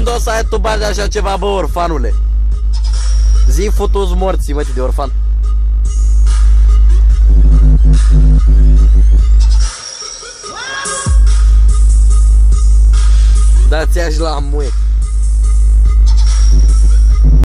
când o să ai tu bani de așa ceva, bă, orfanule? Zi futu-ți morții, mă, de orfan. Da-ți-aș la muie.